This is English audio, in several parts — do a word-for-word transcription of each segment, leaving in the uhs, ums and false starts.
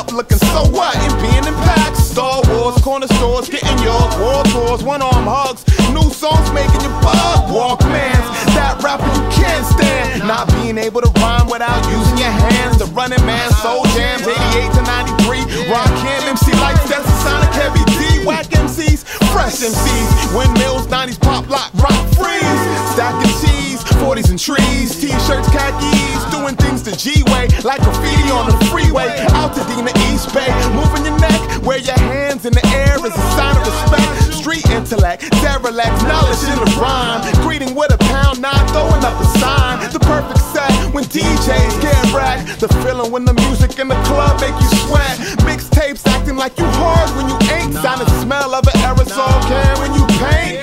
up looking so what? And being in packs, Star Wars, corner stores, getting yours, world tours, one-arm hugs, new songs making you bug, Walkmans, that rapper you can't stand, not being able to rhyme without using your hands, the running man, soul jams, eighty-eight to ninety-three, rockin' M C like that's a Sonic Heavy D, whack M Cs, fresh M Cs, windmills, nineties pop lock, rock freeze, stacking cheese, forties and trees, t-shirts, khakis, doing things the G-way, like graffiti on the freeway, out to D in the East Bay, moving your neck, where your hands in the air is a sign of respect, street intellect, derelict, knowledge in the rhyme, greeting with a pound nine, throwing up a sign, the perfect set when D Js get racked, the feeling when the music in the club make you sweat, mixtapes acting like you hard when you ain't, sound and smell of an aerosol can when you paint.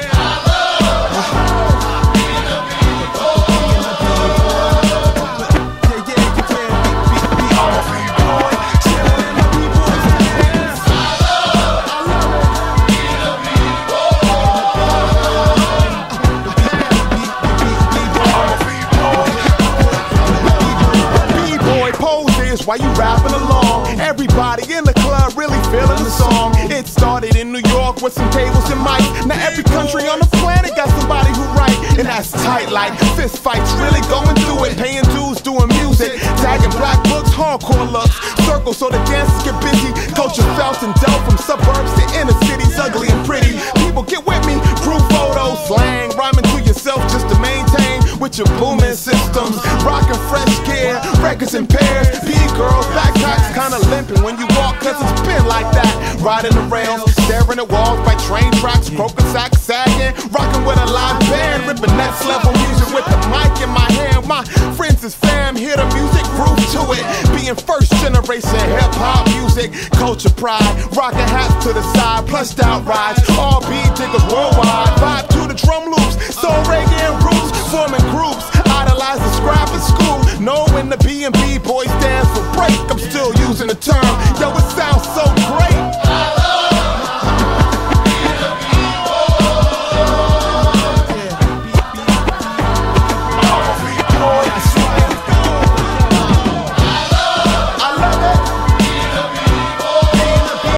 Why you rapping along? Everybody in the club really feeling the song. It started in New York with some tables and mics. Now every country on the planet got somebody who write, and that's tight like fist fights, really going through it, paying dues, doing music, tagging black books, hardcore looks, circles so the dancers get busy. Culture felt and dealt from suburbs to inner cities, ugly and pretty. People get with me, group photos, slang, rhyming to yourself just to maintain with your booming systems, rocking fresh gear, records in pairs, B-girls, backpacks kinda limping when you walk cause it's been like that, riding the rails, staring at walls by train tracks, broken sacks sagging, rocking with a live band, ripping next level music with the mic in my hand, my friends is fam, hear the music, groove to it, being first generation hip-hop music, culture pride, rocking hats to the side, plushed out rides, all beat jiggles worldwide, vibe to the drum loops, soul reggae and roots, forming groups, idolize the scrap in school, know when the B and B boys dance for break, I'm still using the term, yo it sounds so